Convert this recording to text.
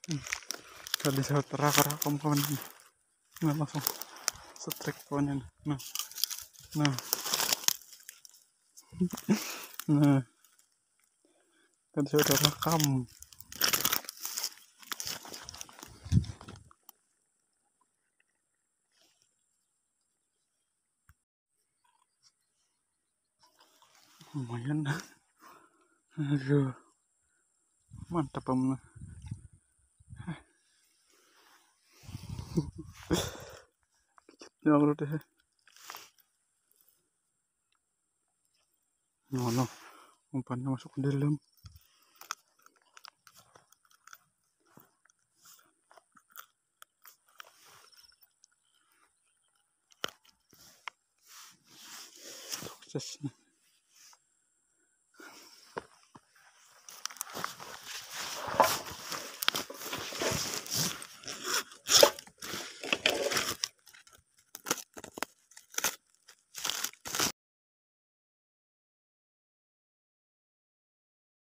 Tadi saya terakam kawan. Nah, langsung strike kawannya. Nah, nah, nah. Tadi saya udah rekam. Lumayan. Aduh, mantap om. Ya Allah deh. No, umpannya masuk ke dalam. Sukses.